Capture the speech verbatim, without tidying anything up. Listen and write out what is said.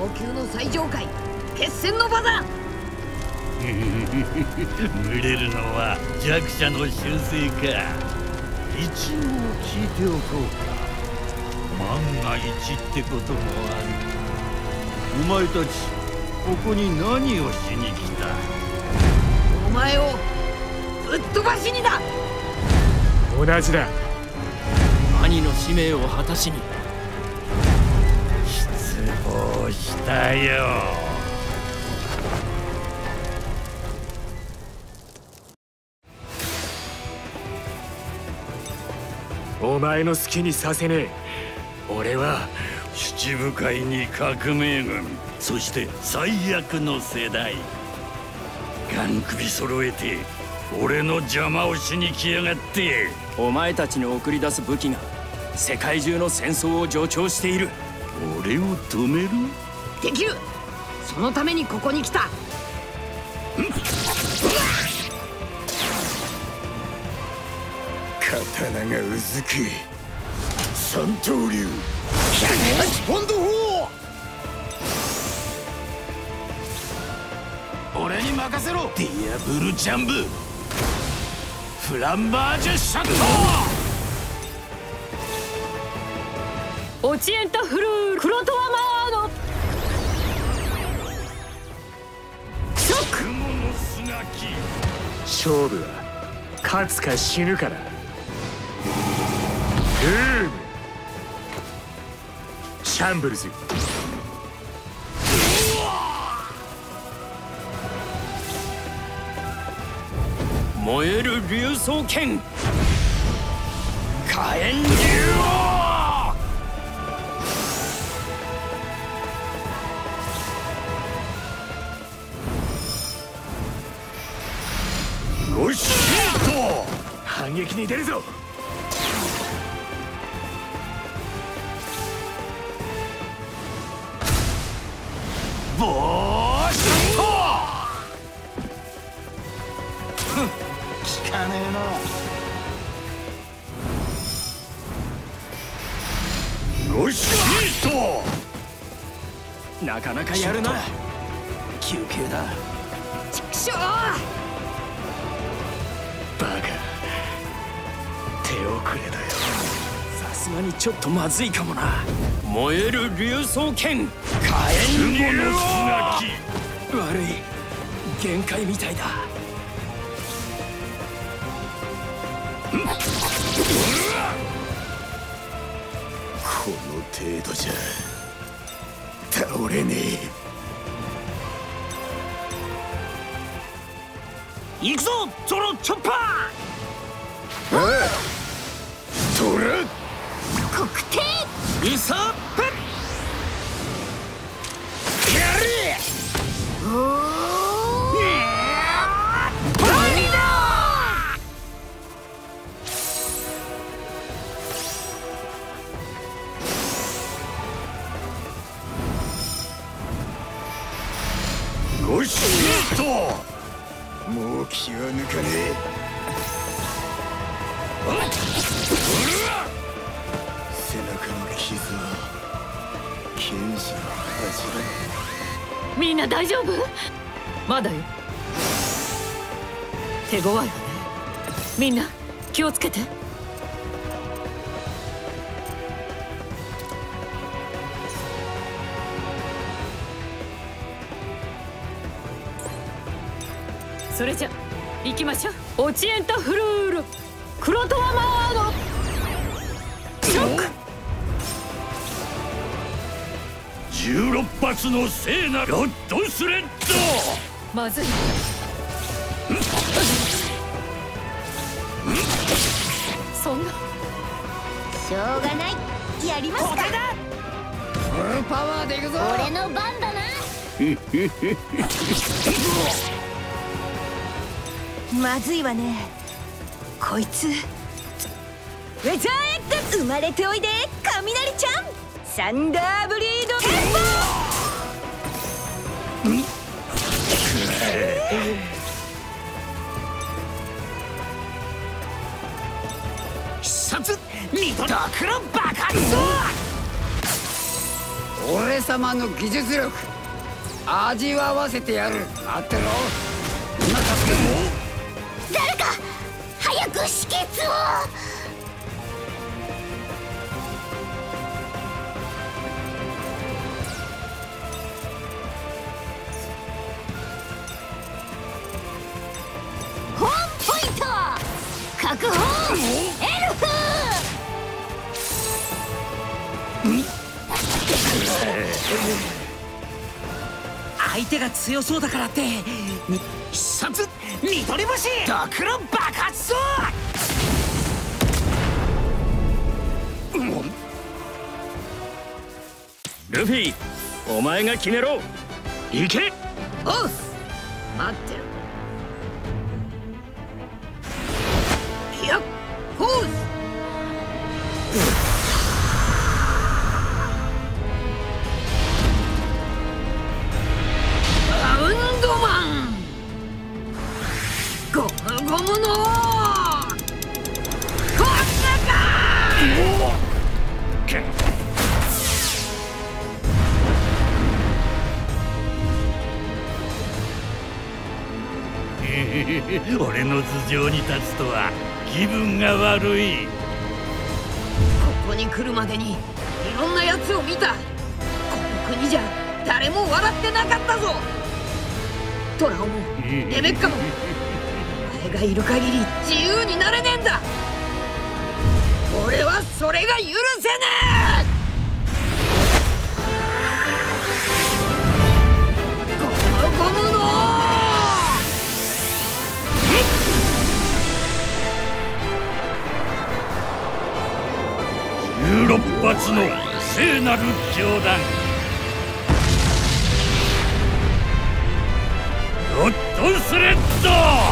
上級の最上階決戦の場だ。 群れるのは弱者の習性か。一応聞いておこうか。万が一ってこともある。お前たちここに何をしに来た？ お前をぶっ飛ばしにだ。 同じだ。 兄の使命を果たしに。 失望したよ。 お前の好きにさせねえ。俺は七部会に革命軍、そして最悪の世代。ガン首揃えて俺の邪魔をしに来やがって。 お前たちに送り出す武器が世界中の戦争を助長している。 俺を止める？ できる。そのためにここに来た。 刀がうずく。三刀流ひゃくはちポンド砲。俺に任せろ。ディアブルジャンブフランバージュシャット。 オチエンタフルークロトワマーノ。 雲の砂木。 勝負は勝つか死ぬかだ。ルームシャンブルズ。 燃える竜爪剣火炎竜王。よし、 反撃に出るぞ。 ボーシャット。効かねえな。よし、ヒート。 なかなかやるな。休憩だ。 ちくしょう。 バカ、手遅れだよ。 さすがにちょっとまずいかもな。燃える竜爪剣火炎竜の砂木。 悪い、限界みたいだ。 この程度じゃ倒れねえ。行くぞゾロチョッパー。ああトラ国定ウサッペやれ。 おーバリだ。 よしヒート。もう気は抜かねえ。背中の傷は剣士の恥だ。 みんな大丈夫？まだよ。手強いわね。みんな気をつけて。それじゃ行きましょう。オチエンタフルールクロトワマーノ。ショック。 じゅうろっぱつの聖なロッドスレッド。 まずい。そんな。 しょうがない。やりますか。 フルパワーでいくぞ。 俺の番だな。まずいわね。こいつウェザーエッグ生まれておいで雷ちゃん。サンダーブリードテンポ。 必殺ミトドクロ爆発。俺俺様の技術力味わわせてやる。待ってろ。今助ける。 誰か早く止血を。ホームポイント確保。エルフ相手が強そうだからって必殺見取り星ドクロ爆発ぞ。ルフィ、お前が決めろ。行け。 おっ待ってる。いやポーズ。バウンドマンゴムゴムのコンか。 俺の頭上に立つとは気分が悪い。 ここに来るまでにいろんなやつを見た。この国じゃ誰も笑ってなかったぞ。トラオもレベッカもお前がいる限り自由になれねえんだ。俺はそれが許せねえ。ゴムゴムのじゅうろっ発の聖なる教団ゴッドスレッド。